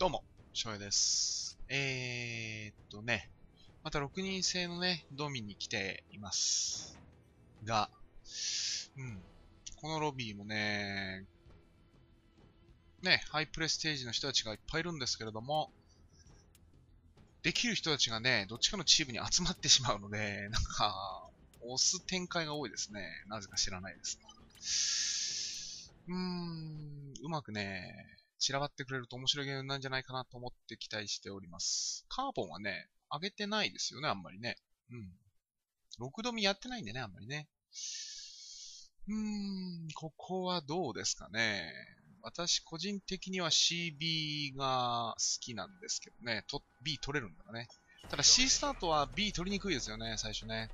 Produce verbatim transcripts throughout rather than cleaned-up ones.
どうも、翔平です。えーっとね、またろくにん制のね、ドミに来ています。が、うん、このロビーもね、ね、ハイプレステージの人たちがいっぱいいるんですけれども、できる人たちがね、どっちかのチームに集まってしまうので、なんか、押す展開が多いですね。なぜか知らないですが。うーん、うまくね、散らばってくれると面白いゲームなんじゃないかなと思って期待しております。カーボンはね、上げてないですよね、あんまりね。うん。ろく度見やってないんでね、あんまりね。うーん、ここはどうですかね。私、個人的には シービー が好きなんですけどね。と B 取れるんだね。ただ C スタートは B 取りにくいですよね、最初ね。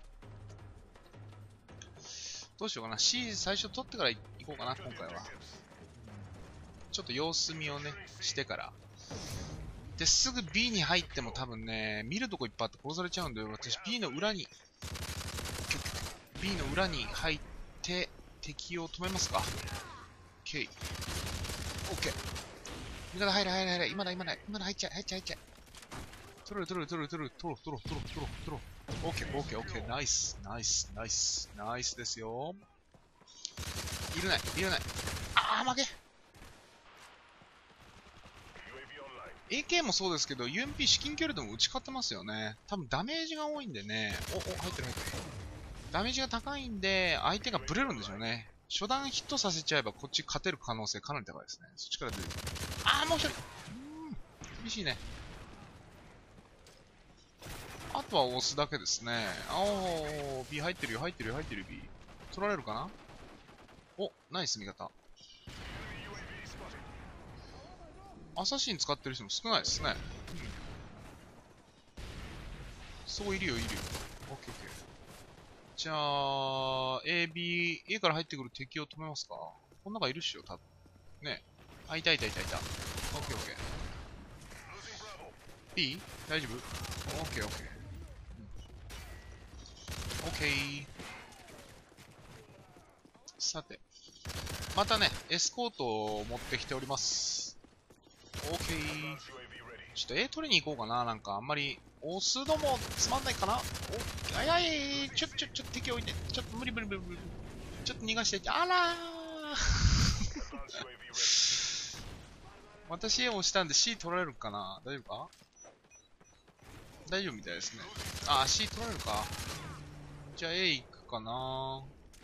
どうしようかな。C 最初取ってから行こうかな、今回は。ちょっと様子見をね、してから。で、すぐ B に入っても多分ね、見るとこいっぱいあって殺されちゃうんで、私 B の裏に、B の裏に入って、敵を止めますか。OK。OK。味方入れ入れ入れ。今だ今だ。今だ入っちゃえ入っちゃえ入っちゃえ。取る取る取る取る取る取る取る取る取る。OK OK OK。ナイスナイスナイスナイスですよ。いるないいるない。あー負け。エーケー もそうですけど、ユーエムピー 至近距離でも打ち勝ってますよね。多分ダメージが多いんでね。お、お、入ってる入ってる。ダメージが高いんで、相手がブレるんでしょうね。初段ヒットさせちゃえばこっち勝てる可能性かなり高いですね。そっちから出てくる。あー、もう一人。うーん、厳しいね。あとは押すだけですね。あおー、B 入ってるよ、入ってるよ、入ってるよ、B。取られるかな。お、ナイス味方。アサシン使ってる人も少ないですね。うん、そういるよ、いるよ。オッケーオッケー。じゃあ、A、B、A から入ってくる敵を止めますか。この中いるっしょ、多分。ね。あ、いたいたいたいた。オッケーオッケー。B? 大丈夫？オッケーオッケー。オッケー。さて。またね、エスコートを持ってきております。オッケー。ちょっと A 取りに行こうかな。なんかあんまり、押すのもつまんないかな。お、あいあい、ちょ、ちょ、ちょ、敵置いて。ちょっと無理無理無理無理。ちょっと逃がしていって。あらー。私 A を押したんで C 取られるかな。大丈夫か？大丈夫みたいですね。あー、C 取られるか。じゃあ A 行くかな。お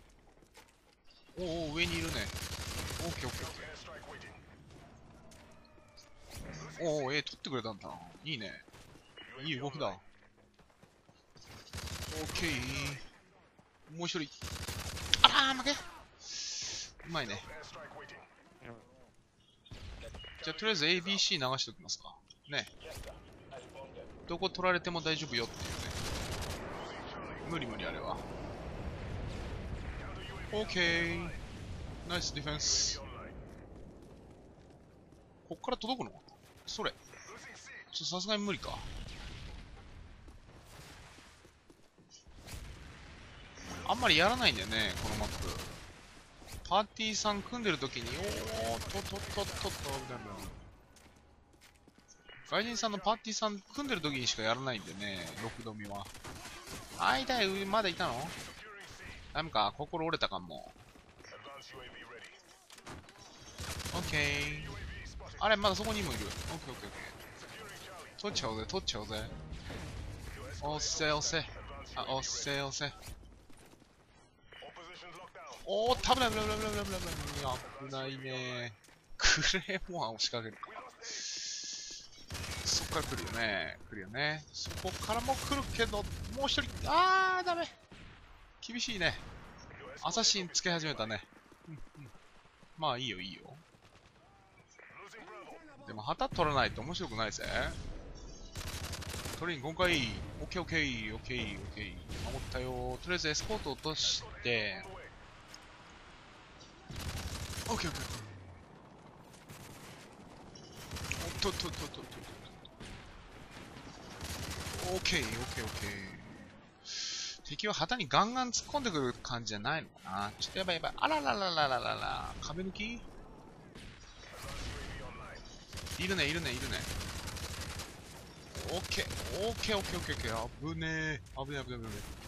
お、上にいるね。オッケーオッケーオッケー。おお、A 取ってくれたんだな。いいね。いい動きだ。オッケー。もう一人。あらー、負け。うまいね。じゃあとりあえず エービーシー 流しておきますか。ね。どこ取られても大丈夫よっていうね。無理無理あれは。オッケー。ナイスディフェンス。こっから届くの？それ。ちょっとさすがに無理か。あんまりやらないんだよね、このマップ。パーティーさん組んでるときに、おーっとっとっとっとっと、みたいな。外人さんのパーティーさん組んでるときにしかやらないんでね、ろく度見は。あ、いたい、まだいたの？ダメか、心折れたかも。オッケー。あれ、まだそこにもいる。オッケーオッケーオッケー。取っちゃおうぜ、取っちゃおうぜ。押せ押せ。あ、押せ押せ。おー、危ない危ない危ない危ない危ない危ない危ないね。クレーモアを仕掛ける。そっから来るよね。来るよね。そこからも来るけど、もう一人。あー、ダメ。厳しいね。アサシンつけ始めたね。うんうん、まあいいよいいよ。でも旗取らないと面白くないぜ。取りに今回、オッケーオッケーオッケーオッケー。守ったよ。とりあえずエスコート落として、オッケーオッケー。おっとっとっとっとっと。オッケーオッケーオッケー。敵は旗にガンガン突っ込んでくる感じじゃないのかな。ちょっとやばいやばい。あららららららら。壁抜き？ B いるね、いるね、いるね。オッケー、オッケー、オッケー、オッケー、オッケー。危ねえ。危ねえ、危ねえ、危ね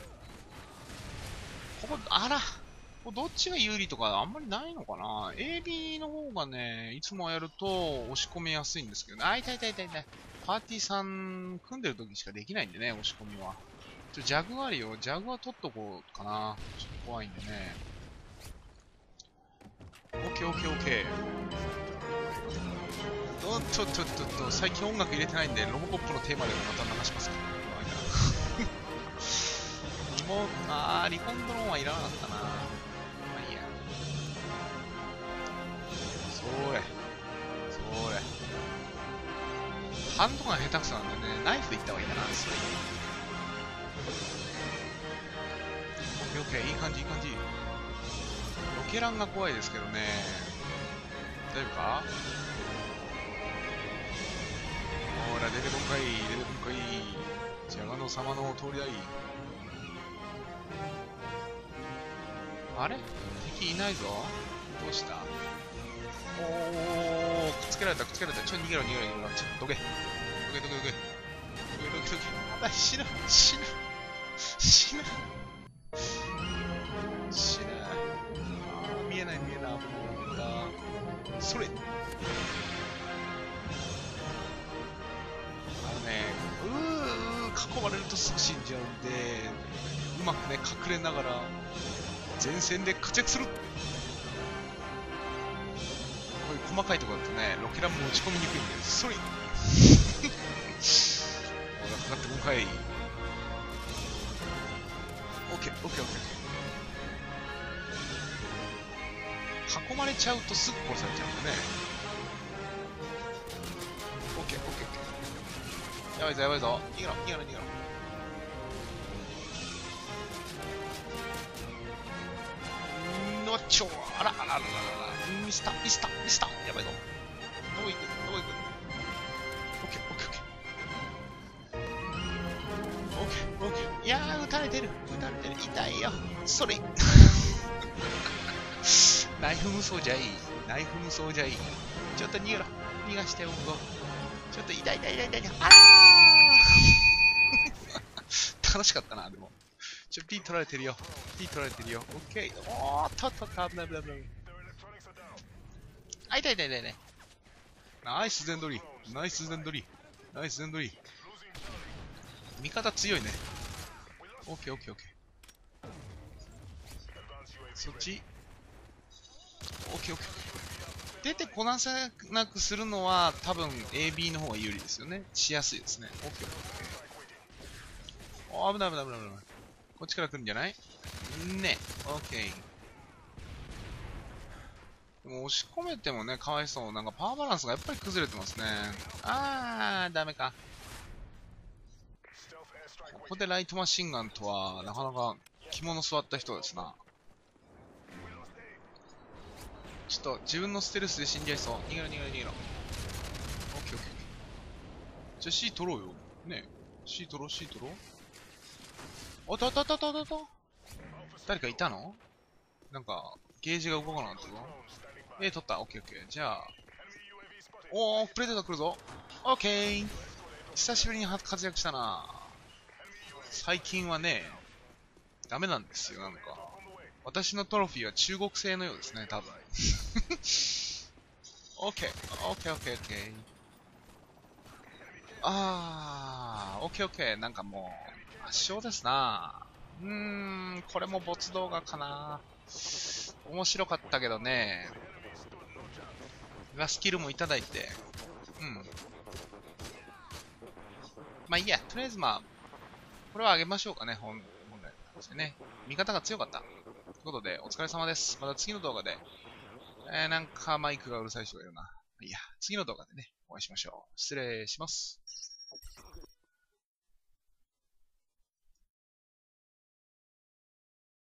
え。ここ、あら。これどっちが有利とかあんまりないのかな？ エービー の方がね、いつもやると押し込みやすいんですけどね。あ、痛い痛い痛い痛い。パーティーさん組んでる時しかできないんでね、押し込みは。ちょ、ジャグあるよ。ジャグは取っとこうかな。ちょっと怖いんでね。オッケーオッケーオッケー。おっとっとっとっと、最近音楽入れてないんで、ロボコップのテーマでもまた流しますか。リモあー、リコンドローンはいらなかったな。まあいいや。それ。それ。ハンドが下手くそなんでね、ナイフでいった方がいいかな。それ。オッケーオッケー、いい感じ、いい感じ。ロケランが怖いですけどね。大丈夫か？ほら、出てこんかい、出てこんかい。ジャガノ様の通りだい。あれ？敵いないぞ。どうした？おー、くっつけられた、くっつけられた。ちょ、逃げろ、逃げろ、逃げろ。ちょっとどけ。どけ、どけ、どけ。どけ、どけ、どけ。あ、死ぬ、死ぬ、死ぬ。死ぬ。あー、見えない、見えない。危ない。それ。あのね、うー、うー、囲まれるとすぐ死んじゃうんで、うまくね、隠れながら、前線で活躍する。こういう細かいところだとね、ロケランも打ち込みにくいんで、それ。もうかかって今回。オッケー、オッケー、オッケー。囲まれちゃうとすぐ殺されちゃうんでね。オッケー、オッケー、オッケー。やばいぞ、やばいぞ。逃げろ、逃げろ、逃げろ。のっちょ、あらあらあらあら。ミスター、ミスター、ミスター。やばいぞ。どこ行くどこ行くオッケー、オッケー、オッケー。オッケー、オッケー。いやー、撃たれてる。撃たれてる。痛いよ。それ。ナイフ無双じゃいい。ナイフ無双じゃいい。ちょっと逃げろ。逃がしておこう。ちょっと痛い痛い痛い痛い。あー楽しかったな、でも。ちょ、P 取られてるよ。P 取られてるよ。オッケー。おーっとっとっと、危ない危ない危ない。あ、痛い痛い痛い痛い。ナイス全取り。ナイス全取り。ナイス全取り。味方強いね。オッケーオッケーオッケー。そっち。オッケーオッケー。出てこなさなくするのは多分 エービー の方が有利ですよね。しやすいですね。オッケーオッケー。おー、危ない危ない危ない危ない。こっちから来るんじゃないね。オッケー。でも押し込めてもね、かわいそう。なんかパワーバランスがやっぱり崩れてますね。あー、ダメか。ここでライトマシンガンとは、なかなか肝の座った人ですな。ちょっと自分のステルスで死んじゃいそう。逃げろ逃げろ逃げろ。オッケーオッケーオッケー。じゃあ C 取ろうよ。ねえ。C 取ろう C 取ろう。おっとっとっとっとっとっと。誰かいたの？なんか、ゲージが動かなかったぞ。えー、取った。オッケーオッケー。じゃあ。おー、プレデター来るぞ。オッケー。久しぶりに活躍したな。最近はね、ダメなんですよ、なんか。私のトロフィーは中国製のようですね、多分。オッケー、オッケーオッケーオッケー。あー、オッケーオッケー。なんかもう、圧勝ですな。うーん、これも没動画かな。面白かったけどね。スキルもいただいて。うん。まあいいや、とりあえずまあ、これはあげましょうかね、本、本来ですね。味方が強かった。ということで、お疲れ様です。また次の動画で、えー、なんかマイクがうるさい人がいるな。いいや、次の動画でね、お会いしましょう。失礼します。